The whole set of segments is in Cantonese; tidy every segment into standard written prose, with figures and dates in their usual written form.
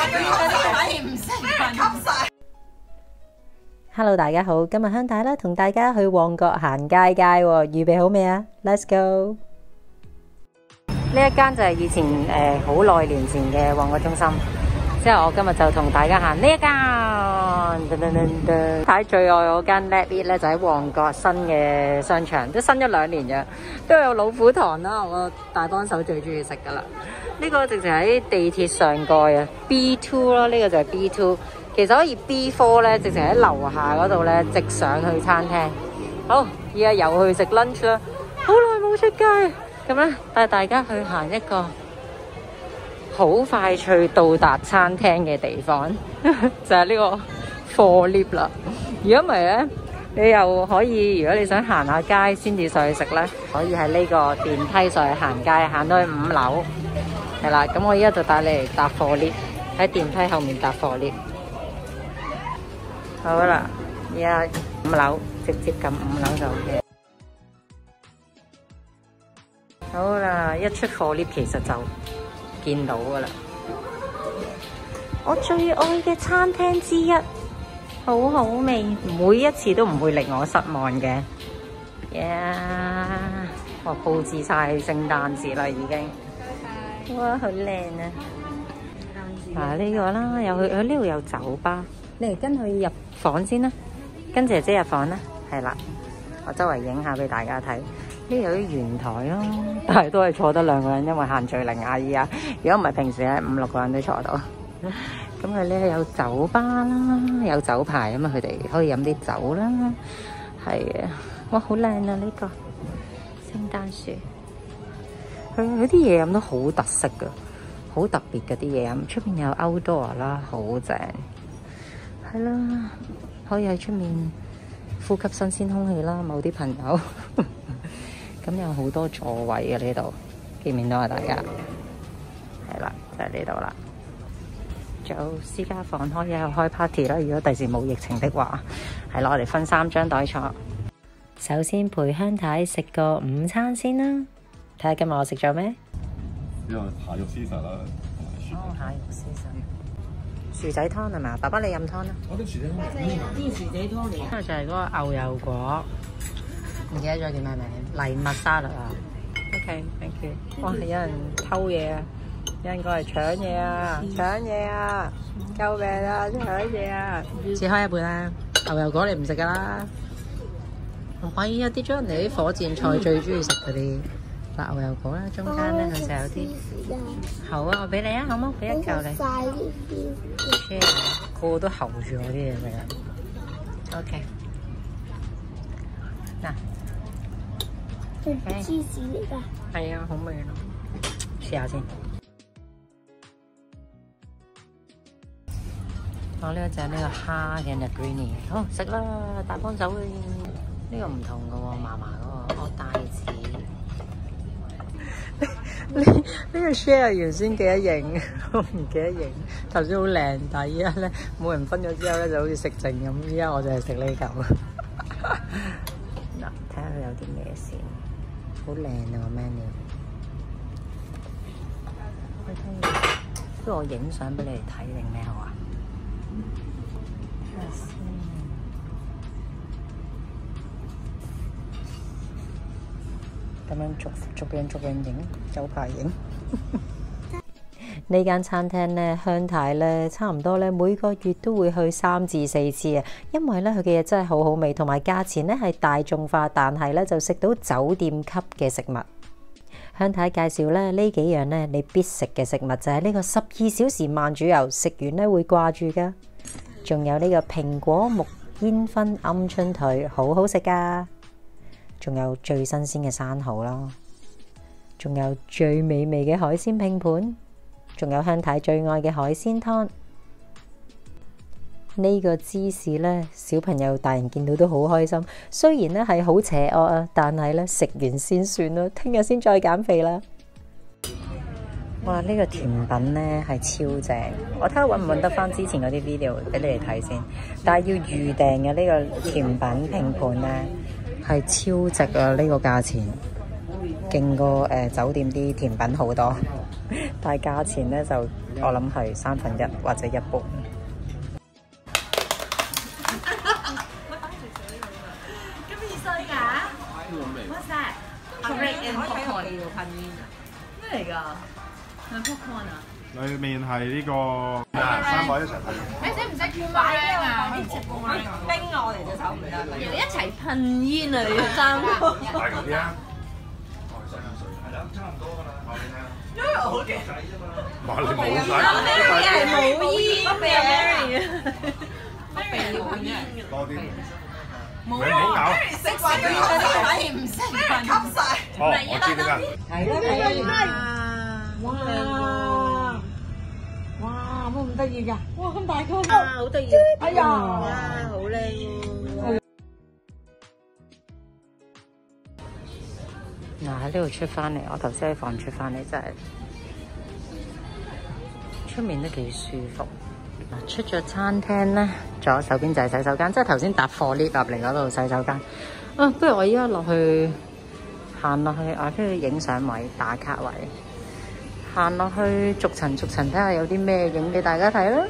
反而唔食，吸晒。 Hello， 大家好，今日香太啦，同大家去旺角行街街喎，預備好未啊 ？Let's go！ 呢一間就係以前好耐年前嘅旺角中心，之後我今日就同大家行呢一間。睇最愛嗰間 Let It 咧，就喺旺角新嘅商場，都新咗2年嘅，都有老虎堂啦，我大幫手最中意食噶啦。呢個直情喺地鐵上蓋啊 ，B2 咯，呢個就係 B2。其實可以 B4 咧，直情喺樓下嗰度咧，直上去餐廳。好，而家又去食 lunch 啦，好耐冇出街，咁咧帶大家去行一個好快脆到達餐廳嘅地方，就係呢個貨 lift 啦。如果唔係咧，你又可以，如果你想行下街先至上去食咧，可以喺呢個電梯上去行街，行到去5樓。係啦，咁我依家就帶你嚟搭貨 lift，喺電梯後面搭貨 lift。好啦，而家5樓，直接撳5樓就 OK。好啦，一出貨 lift 其實就見到噶啦。我最愛嘅餐廳之一，好好味，每一次都唔會令我失望嘅。哇，佈置晒聖誕節啦已經。哇，好靚啊！嗱，呢個啦，有去呢度有酒吧。你嚟跟佢入房先啦，跟姐姐入房啦，係啦，我周圍影下俾大家睇。呢度有啲圓台咯，但係都係坐得2個人，因為限聚令啊依家。如果唔係平時係5、6個人都坐到。咁佢呢有酒吧啦，有酒牌啊嘛，佢哋可以飲啲酒啦。係啊，哇，好靚啊呢個聖誕樹，佢啲嘢飲都好特色噶，好特別嘅啲嘢飲。出邊有 outdoor 啦，好正。係啦，可以喺出面呼吸新鮮空氣啦。某啲朋友咁有好多座位嘅呢度，見唔見到啊？大家係啦，就係呢度啦。仲有私家房可以喺度開 party 啦。如果第時冇疫情的話，係啦，我哋分3張台坐。首先陪香太食個午餐先啦，睇下今日我食咗咩？ 有蟹肉絲實啦，同埋蟹肉絲實。薯仔湯係嘛？爸爸你飲湯啦。 我啲薯仔湯， 啲薯仔湯嚟。 呢個就係嗰個牛油果，唔記得咗叫咩名？藜麥沙律啊。OK，thank you。哇，有人偷嘢啊！有人過嚟搶嘢啊！搶嘢啊！救命啊！搶嘢啊！切開一半啦。牛油果你唔食噶啦。唔可以啊！跌咗人哋啲火箭菜最中意食嗰啲白牛油果啦。中間咧佢就有啲。好啊，我俾你啊，好冇？俾1嚿你。share， 個個都候住我啲嘢食啊。OK， 嗱， 係芝士嚟㗎。 係啊，好味咯，試下先。我呢個就係呢個蝦嘅 Negrini， 好食啦，大幫手嘅。呢個唔同嘅喎，嫲嫲嗰個，帶子。呢個 share 原先記得影，我唔記得影。頭先好靚，但係依家咧冇人分咗之後咧，就好似食剩咁。依家我就係食呢嚿。嗱，睇下佢有啲咩先，好靚啊個 menu。不如我影相俾你哋睇定咩好啊？睇下先。咁樣逐樣影，有排影。呢間餐廳咧，香太咧差唔多咧每個月都會去3至4次啊，因為咧佢嘅嘢真係好好味，同埋價錢咧係大眾化，但係咧就食到酒店級嘅食物。香太介紹咧呢幾樣咧你必食嘅食物就係呢個12小時慢煮油，食完咧會掛住噶。仲有呢個蘋果木煙燻鵪鶉腿，好好食噶。仲有最新鮮嘅生蠔啦，仲有最美味嘅海鮮拼盤，仲有香太最愛嘅海鮮湯。呢個芝士呢，小朋友大人見到都好開心。雖然呢係好邪惡啊，但係呢食完先算啦，聽日先再減肥啦。哇！呢個甜品呢係超正，我睇下揾唔揾得翻之前嗰啲 video 俾你哋睇先。但係要預訂嘅呢個甜品拼盤呢係超值啊！呢個價錢勁過酒店啲甜品好多， 但係價錢咧就我諗係1/3或者一半。 咁易碎㗎？What's that? Chocolate and popcorn。咩嚟㗎？係 popcorn 啊？ 裏面係呢個3個一齊睇。 你識唔識擺啊？冰我哋隻手唔得，一齊噴煙啊！你哋三個。 大嚿啲啊！係啦，差唔多㗎啦。因為我嘅仔啫嘛。哇！你冇曬。 Mary 係冇煙嘅。Mary 冇煙嘅。 多啲。 冇啊！識食嗰啲反而唔識吸晒。 哦，我知點解。 係啦。 哇！冇咁得意㗎，哇咁大個， 好得意！ 哎呀， 哇，好靚喎！ 嗱喺呢度出翻嚟，我頭先喺房出翻嚟，真係出面都幾舒服。嗱，出咗餐廳咧，左手邊就係洗手間，即係頭先搭貨 lift 入嚟嗰度洗手間。啊，不如我依家落去行落去啊，跟住影相位、打卡位。行落去逐層睇下有啲咩影俾大家睇啦。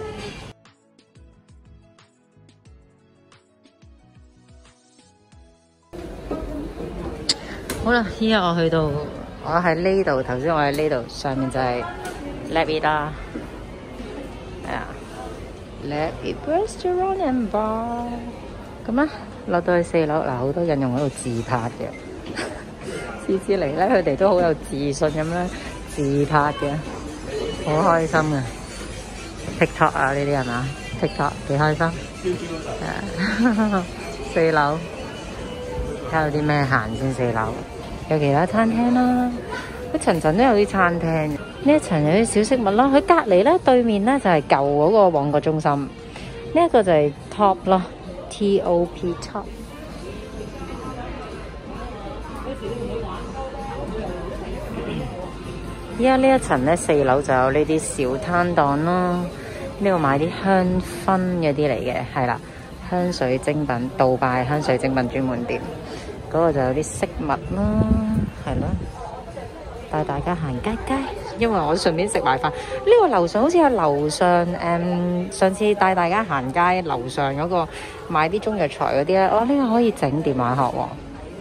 好啦，依家我去到，我喺呢度，頭先我喺呢度，上面就係 Let It 啦，係啊 ，Let It Restaurant and Bar。咁啊，落到去4樓，嗱好多人用喺度自拍嘅，次次嚟咧，佢哋都好有自信咁樣。自拍嘅，好開心嘅 TikTok 啊，呢啲係嘛 ？TikTok 幾開心。4樓睇下有啲咩行先。4樓有其他餐廳啦，一層層都有啲餐廳。呢一層有啲小飾物啦，佢隔離咧對面咧就係舊嗰個旺角中心。呢一個就係 Top 咯 ，TOP Top。依家呢一層咧4樓就有呢啲小攤檔咯，呢度買啲香薰嗰啲嚟嘅，係啦，香水精品，杜拜香水精品專門店。嗰個就有啲飾物咯，係咯，帶大家行街街，因為我順便食埋飯。呢個樓上好似有樓上上次帶大家行街樓上嗰個買啲中藥材嗰啲咧，呢個可以整電話殼喎。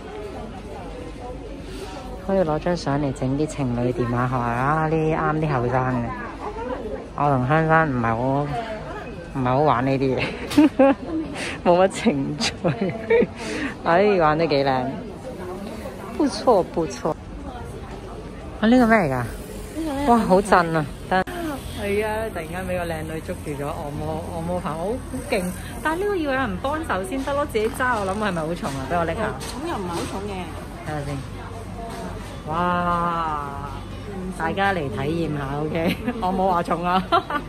可以攞張相嚟整啲情侶電話殼啊！呢啲啱啲後生嘅。我同香生唔係好玩呢啲嘢，冇乜情趣。玩得幾靚，不錯不錯。呢個咩嚟㗎？哇，好震啊！係啊，突然間俾個靚女捉住咗按摩棒，好勁！但係呢個要有人幫手先得咯，自己揸我諗係咪好重啊？俾我拎下。 咁又唔係好重嘅。 睇下先。哇！大家嚟體驗下 ，OK？ 我冇話重啊。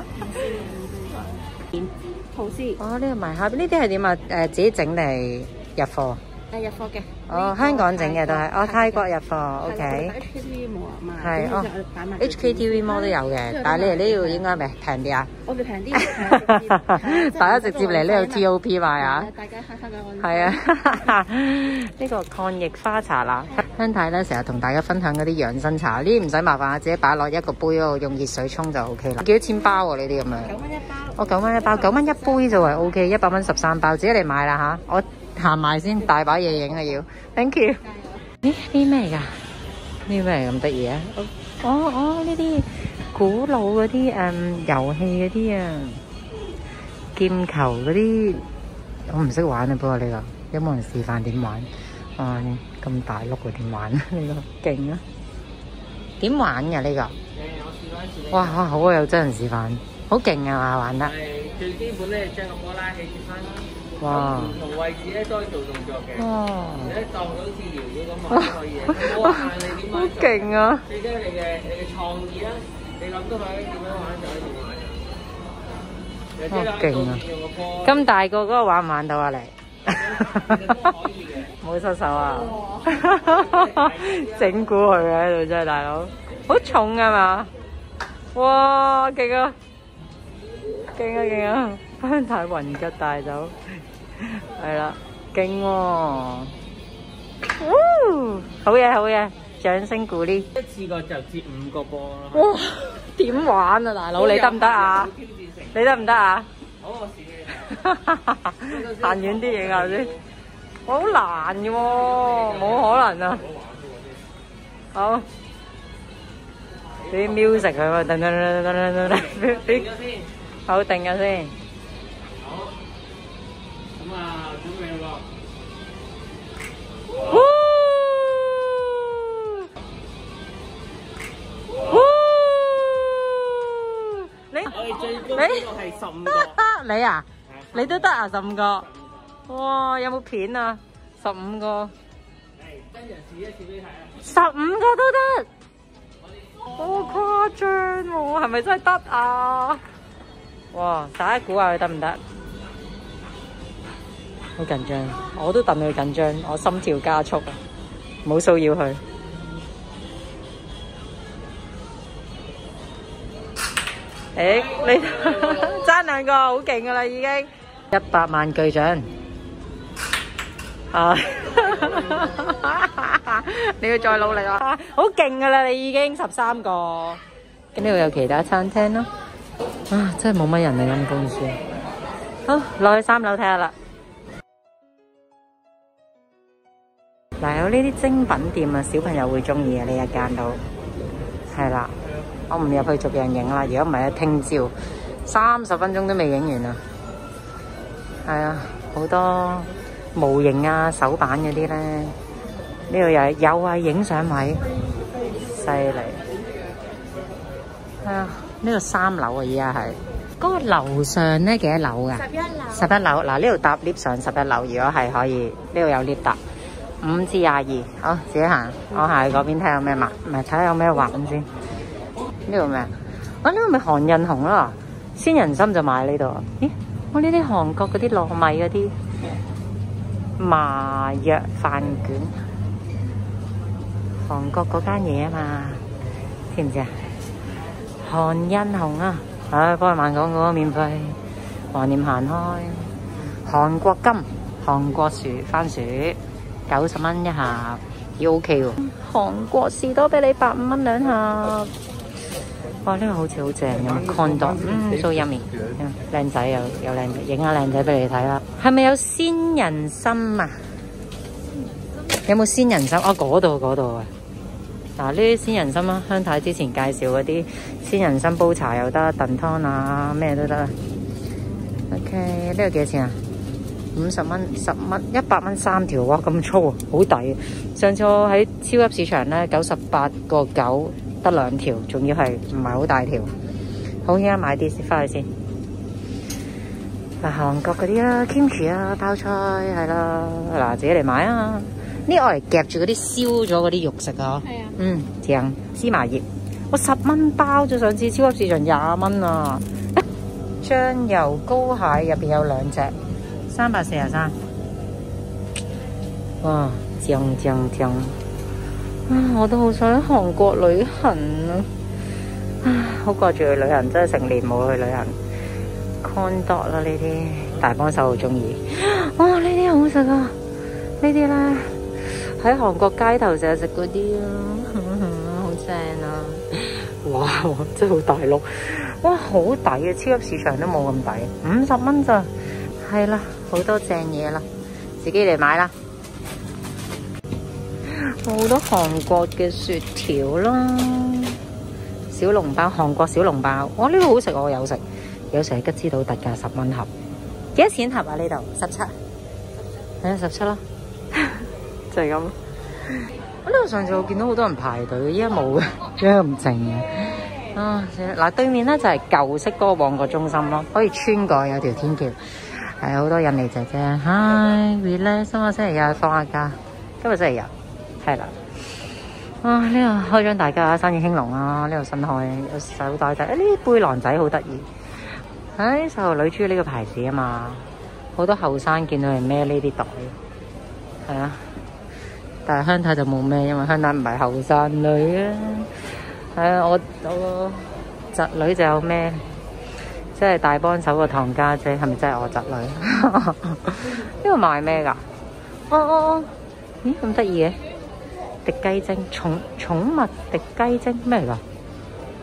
吐司。 哦，呢個埋下邊呢啲係點啊？自己整定係入貨？ 入貨嘅。 哦，香港整嘅都係。哦，泰國入貨 ，OK。 HKTV 冇啊賣。 係哦 ，HKTV Mall 都有嘅，但係你嚟呢度應該咪平啲啊？ 我哋平啲。 大家直接嚟呢度 TOP 買啊！ 大家慳翻個。 係啊，呢個抗疫花茶啦，香太咧成日同大家分享嗰啲養生茶，呢啲唔使麻煩啊，自己擺落一個杯嗰度，用熱水沖就 OK 啦。幾多錢包喎？呢啲咁樣？9蚊一包。哦，9蚊一包，9蚊一杯就係 OK，100蚊13包，自己嚟買啦嚇。我行埋先，大把嘢影啊要。Thank you。咦？呢咩嚟㗎？呢咩咁得意啊？呢啲古老嗰啲遊戲嗰啲啊，劍球嗰啲。我唔識玩啊，不過呢個有冇人示範點玩？哇，咁大碌嘅點玩？呢個勁啊！點玩㗎呢個？ 我試過一次。 哇，好啊，有真人示範，好勁啊！玩得。 最基本咧，將個波拉起接翻啦。 哇！ 唔同位置咧都可以做動作嘅。 哇！ 你當佢好似搖咗咁玩都可以嘅。我話你點玩？ 好勁啊！ 最緊要你嘅創意啦，你諗到佢點樣玩就可以點玩。 好勁啊！咁大個嗰個玩唔玩到啊？你冇失手啊！整蠱佢喺度真係大佬，好重㗎嘛？哇，勁啊！勁啊勁啊！香太雲吉帶走，係啦，勁喎！好嘢好嘢，掌聲鼓勵！ 一次過就接5個波咯。哇！ 點玩啊，大佬？你得唔得啊？你得唔得啊？ 好，我試嘅。 行遠啲影下先，好難嘅喎，冇可能啊！好，啲 music 佢喎，等，好定咗先。 好，咁啊，準備咯。我哋最高呢個係15個。 你啊？你都得啊？15個？哇！有冇片啊？15個。 真人試一試俾你睇啊 ！15個都得，好誇張喎！係咪真係得啊？哇！大家估下佢得唔得？好緊張，我都戥佢緊張，我心跳加速啊！唔好騷擾佢。誒，你爭2個，好勁噶啦已經！100萬巨獎啊！你要再努力啊！好勁噶啦，你已經13個。咁呢度有其他餐廳咯。啊，真係冇乜人嚟陰公司。好，落去3樓睇下啦。嗱，有呢啲精品店啊，小朋友會中意啊，呢一間都係啦。我唔入去逐樣影啦，如果唔係，聽朝30分鐘都未影完啊。係啊，好多模型啊、手板嗰啲咧，呢度又係影相位，犀利。係啊，呢度3樓啊，而家係。嗰個樓上咧幾多樓㗎？11樓。嗱，呢度搭 lift 上11樓，如果係可以，呢度有 lift 搭5至22。好，自己行。我行去嗰邊睇下有咩買，唔係睇下有咩玩先。呢度咩啊？呢度咪韓印紅咯，鮮人參就買呢度。咦？我呢啲韓國嗰啲糯米嗰啲麻藥飯卷，韓國嗰間嘢啊嘛，知唔知啊？韓印紅啊，唉，幫佢買廣告免費，橫掂行開。韓國金、韓國薯番薯90蚊一盒，要 OK 喎。韓國士多啤梨85蚊2盒。哇！呢個好似好正咁 ，condo，so yummy，靚仔又靚仔，影下靚仔俾你睇啦。係咪有鮮人參啊？有冇鮮人參？哦，嗰度啊！嗱，呢啲鮮人參啊，香太之前介紹嗰啲鮮人參煲茶又得，燉湯啊咩都得。OK， 呢個幾多錢啊？50蚊、10蚊、100蚊3條，哇！咁粗啊，好抵。上次我喺超級市場咧，98個9。得2條，仲要係唔係好大條。好，而家買啲先，翻去先。韓國嗰啲啦 ，kimchi 啊，泡菜係啦，嗱自己嚟買啊。呢我嚟夾住嗰啲燒咗嗰啲肉食啊。係啊。正芝麻葉，我10蚊包咗，上次超級市場20蚊啊。醬油膏蟹入邊有2隻，343。哇，正。我都好想去韓國旅行啊！好掛住去旅行，真係成年冇去旅行。Condo 啦，呢啲大幫手好中意。哇，呢啲好食啊！呢啲咧喺韓國街頭成日食嗰啲啊，好正啊！哇，真係好大碌！哇，好抵啊！超級市場都冇咁抵，50蚊咋？係啦，好多正嘢啦，自己嚟買啦。好多韓國嘅雪條啦，小籠包，韓國小籠包，哇呢個好食，我有食，有時喺吉之島特價10蚊盒，幾多錢盒啊？呢度17，係啊17啦，就係咁。我呢度上次我見到好多人排隊，依家冇嘅，依家咁靜嘅。啊，嗱對面咧就係舊式嗰個旺角中心咯，可以穿過有條天橋，係好多印尼姐姐。Hi，relax，今日星期日放下假，今日星期日。係啦，啊呢度開張大家生意興隆啊！呢度新開有手袋仔，呢啲背囊仔好得意。唉，細路女中意呢個牌子啊嘛，好多後生見到係孭呢啲袋，係啊。但係香太就冇孭，因為香太唔係後生女啊。係啊，我個侄女就有孭，即係大幫手個堂家姐，係咪真係我侄女？呢度賣咩㗎？哦，咦咁得意嘅？滴雞精，寵物滴雞精咩嚟㗎？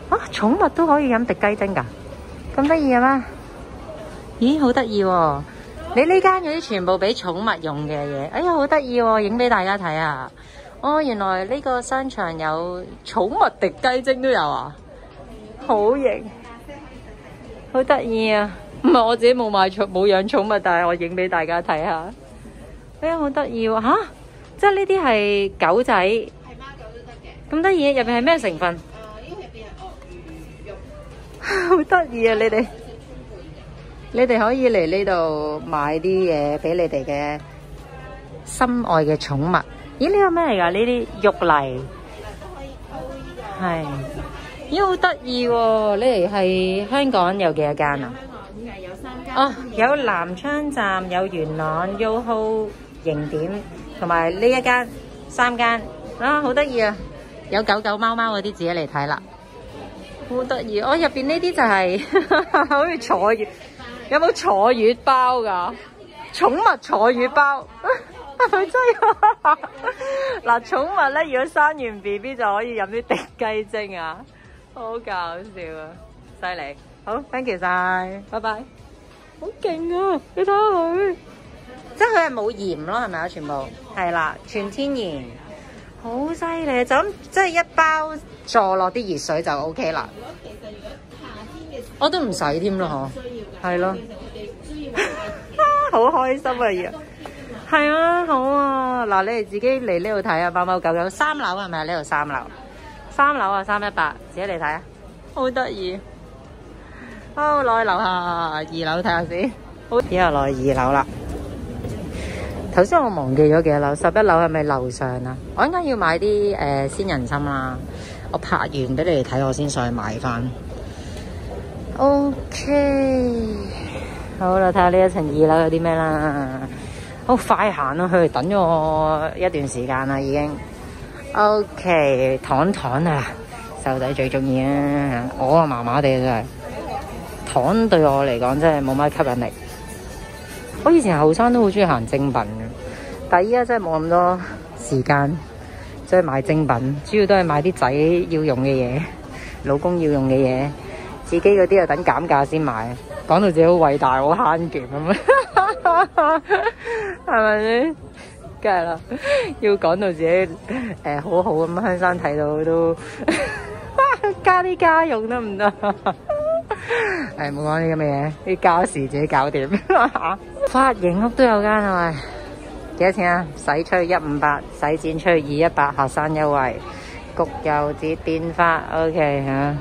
啊，寵物都可以飲滴雞精㗎，咁得意嘅咩？咦，好得意喎！你呢間嗰啲全部俾寵物用嘅嘢，哎呀，好得意喎！影俾大家睇啊！哦，原來呢個商場有寵物滴雞精都有啊，好型，好得意啊！唔係我自己冇養寵物，但係我影俾大家睇下。哎呀，好得意喎！嚇，即係呢啲係狗仔，係貓狗都得嘅。咁得意，入邊係咩成分？呢個入邊係鱷魚肉。好得意啊！你哋可以嚟呢度買啲嘢俾你哋嘅心愛嘅寵物。咦？呢個咩嚟㗎？呢啲玉泥。係。咦，好得意喎！你哋係香港有幾多間啊？有3間。哦，有南昌站、有元朗、YOHO 形點，同埋呢一間，3間。啊，好得意啊！有狗狗、貓貓嗰啲自己嚟睇啦。好得意！我入邊呢啲就係好似坐月，有冇坐月包㗎？寵物坐月包。係咪真係？嗱，寵物咧，如果生完 BB 就可以飲啲滴雞精啊，好搞笑啊，犀利！好 ，thank you 晒，拜拜。好勁啊！你睇下佢，即係佢係冇鹽咯，係咪啊？全部係啦，全天然，好犀利！就咁即係一包坐落啲熱水就 OK 啦。其實如果夏天嘅，我都唔使添咯，嗬。係咯。好開心啊！而係啊，好啊！嗱，你哋自己嚟呢度睇啊，貓貓狗狗3樓係咪啊？呢度3樓，3樓啊，318，自己嚟睇啊，好得意。好，落去樓下2樓睇下先。好，而家落去2樓啦。頭先我忘記咗幾多樓，11樓係咪樓上啊？我應該要買啲鮮人參啦。我拍完俾你哋睇，我先上去買翻。OK， 好啦，睇下呢一層2樓有啲咩啦。好快行咯，佢等咗我一段時間啦，已經。OK， 糖啊，細路仔最中意啊！我啊麻麻地真係，糖對我嚟講真係冇乜吸引力。我以前後生都好中意行精品嘅，但係依家真係冇咁多時間，即係買精品，主要都係買啲仔要用嘅嘢，老公要用嘅嘢，自己嗰啲啊等減價先買。講到自己好偉大，好慳儉咁樣，係咪先？梗係啦，要講到自己好好咁，香山睇到都加啲家用得唔得？冇講啲咁嘅嘢，啲家事自己搞掂。髮型屋都有間係咪？幾多錢啊？洗吹158，洗剪吹218，學生優惠，焗油紙電髮 OK 嚇。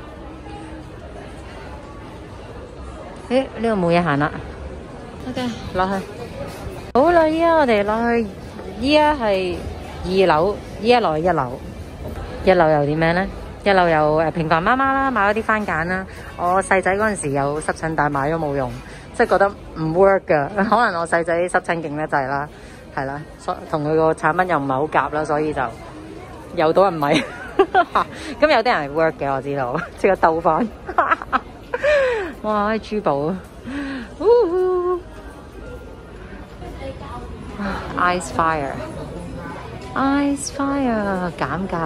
呢度冇嘢行啦 ，OK， 落去。好啦，依家我哋落去，依家係2樓，依家落去1樓。1樓有啲咩咧？1樓有平凡媽媽啦，買咗啲番梘啦。我細仔嗰陣時有濕疹，但係買咗冇用，即係覺得唔 work 噶。可能我細仔濕疹勁得滯啦，係啦，同佢個產品又唔係好夾啦，所以就又到人買。咁有啲人係 work 嘅，我知道，即刻兜翻。哇！啲珠寶，Ice Fire 減價，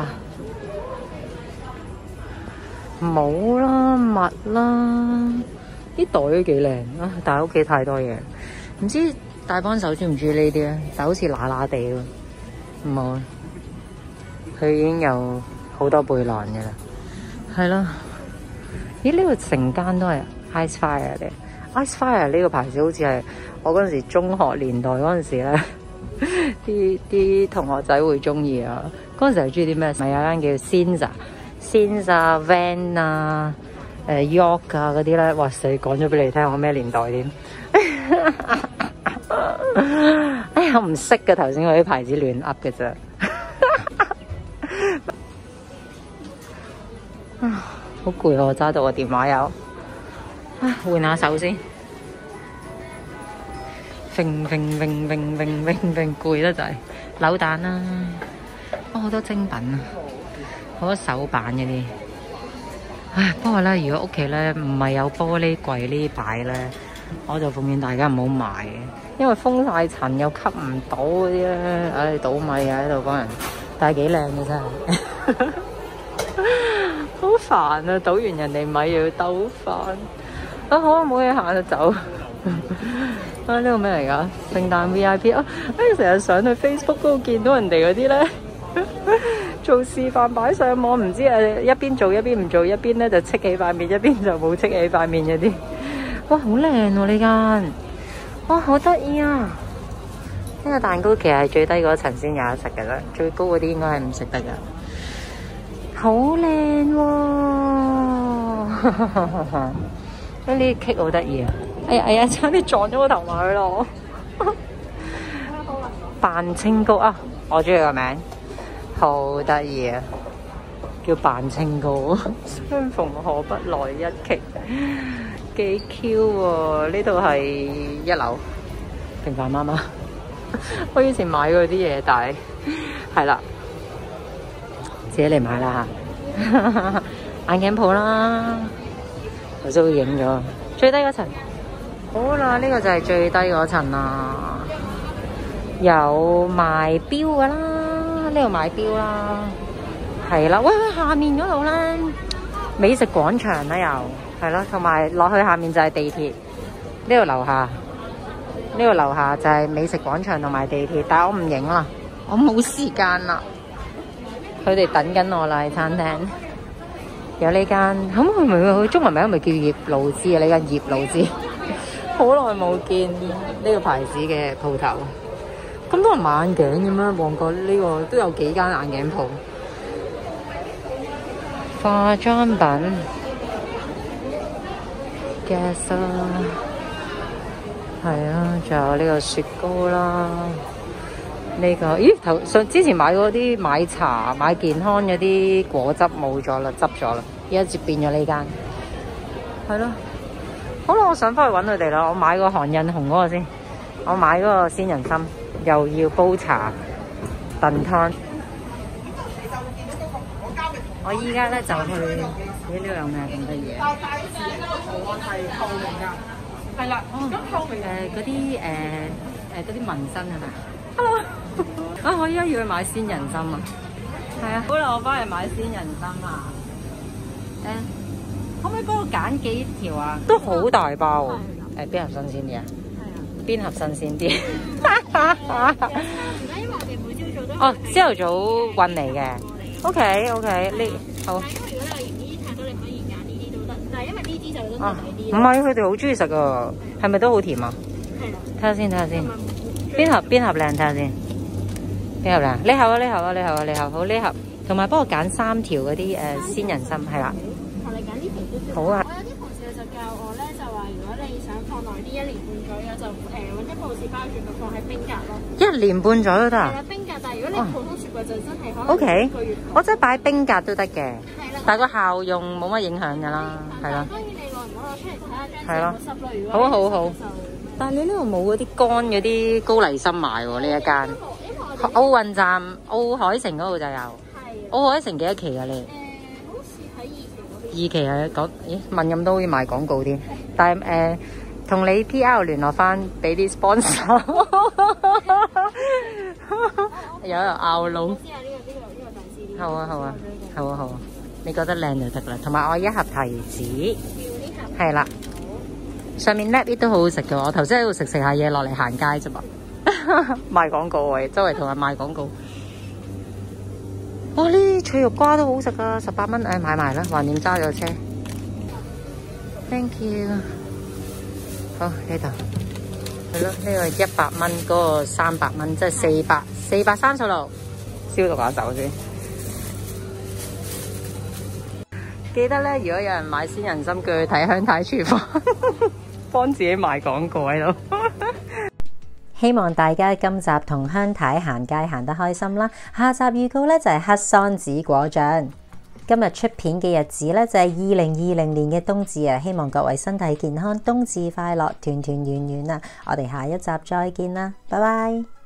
帽啦、襪啦，啲袋都幾靚啊！但係屋企太多嘢，唔知大幫手中唔中意呢啲咧？但好似乸乸地咯，唔好。佢已經有好多背囊嘅啦，係咯。咦？呢個成間都係 Ice Fire 嘅 Ice Fire 呢個牌子好似係我嗰陣時中學年代嗰陣時咧，啲同學仔會中意啊。嗰陣時係中意啲咩？咪有間叫 Senza Van 啊、York 啊嗰啲咧。哇死！講咗俾你聽我咩年代添？哎呀，我唔識嘅，頭先嗰啲牌子亂噏嘅啫。好攰啊！我揸到個電話又，換下手先。揈，攰得滯。扭蛋啦，好多精品啊，好多手板嗰啲。唉，不過咧，如果屋企咧唔係有玻璃櫃呢擺咧，我就奉勸大家唔好買嘅，因為封晒塵又吸唔到嗰啲咧。唉，倒米啊喺度幫人，但係幾靚嘅真係。好煩啊！倒完人哋米又要兜翻。啊好啊，冇嘢行就走。啊呢個咩嚟㗎？聖誕 VIP 啊！成日上去 Facebook 嗰度見到人哋嗰啲咧，做示範擺上網，唔知一邊做一邊唔做，一邊咧就戚起塊面，一邊就冇戚起塊面嗰啲。哇，好靚喎呢間！哇，好得意啊！呢個蛋糕其實係最低嗰層先有得食嘅啦，最高嗰啲應該係唔食得㗎。好靚喎！呢啲 cake 好得意啊！哎呀，差啲撞咗個頭埋去咯！扮清糕啊，我中意個名，好得意啊！叫扮清糕，相逢何不來一期，幾 Q 喎！呢度係1樓，平凡媽媽。我以前買過啲嘢，但係係啦，自己嚟買啦嚇。眼鏡鋪啦，頭先會影咗最低嗰層。好啦，呢個就係最低嗰層啦，有賣錶㗎啦，呢度賣錶啦，係啦。喂，下面嗰度咧，美食廣場啦又係咯，同埋落去下面就係地鐵。呢度樓下，呢度樓下就係美食廣場同埋地鐵，但係我唔影啦，我冇時間啦。佢哋等緊我啦，喺餐廳。有呢間，咁佢咪佢中文名係咪叫葉露之啊？呢間葉露之，好耐冇見呢個牌子嘅鋪頭。咁多人買眼鏡嘅咩？旺角呢個都有幾間眼鏡鋪。化妝品 Guess 啦，係啊，仲有呢個雪糕啦。呢個咦之前買嗰啲買茶買健康嗰啲果汁冇咗啦，執咗啦，而家接變咗呢間，係咯。好啦，我上翻去揾佢哋啦。我買個韓印紅嗰個先，我買嗰個鮮人參，又要煲茶燉湯。我依家咧就去呢度有咩咁得意啊？係透明㗎，係啦，咁透明嗰啲紋身係咪？Hello 啊！我依家要去買鮮人參啊，係啊，好啦，我翻嚟買鮮人參啊。可唔可以幫我揀幾條啊？都好大包喎。邊盒新鮮啲啊？係啊。邊盒新鮮啲？因為我哋每朝早都哦，朝頭早運嚟嘅。OK， 呢好。但係因為如果你嫌呢啲太多，你可以揀呢啲都得。但係因為呢啲就都甜啲。唔係，佢哋好中意食噶，係咪都好甜啊？係啦。睇下先。邊盒靚？睇下先。邊盒靚？呢盒啊，好呢盒。同埋幫我揀3條嗰啲鮮人參，係啦。我哋揀呢條都好啊。我有啲同事就教我咧，就話如果你想放耐啲，1年半左右就揾一報紙包住佢放喺冰格咯。1年半左右得啊？係啦，冰格。但係如果你普通雪櫃就真係可能1個月。我真係擺冰格都得嘅。係啦。但係個效用冇乜影響㗎啦，係啦。當然你攞唔攞出嚟睇下張紙有冇濕咯。如果好。但係你呢度冇嗰啲乾嗰啲高麗參賣喎，呢一間。奧運站奧海城嗰度就有。係。奧海城幾多期啊你？好似喺2期係講，咦問咁多好似賣廣告添。但係同你 PR 聯絡翻，俾啲 sponsor。有人拗路。知啊，呢個大師。好啊。你覺得靚就得啦，同埋我1盒提子。係啦。上面 Lab 都好好食嘅，我頭先喺度食下嘢落嚟行街啫嘛，賣廣告喎，周圍同人賣廣告。哇！呢啲脆肉瓜都好食啊，18蚊，買埋啦，橫掂揸咗車。Thank you。好呢度，係咯，呢個100蚊，嗰個300蚊，即係436。消毒下手先。記得咧，如果有人買鮮人參，叫佢睇香太廚房。幫自己賣廣告喺度。希望大家今集同香太行街行得開心啦。下集預告咧就係黑桑子果醬。今日出片嘅日子咧就係2020年嘅冬至啊！希望各位身體健康，冬至快樂，團團圓圓啊！我哋下一集再見啦，拜拜。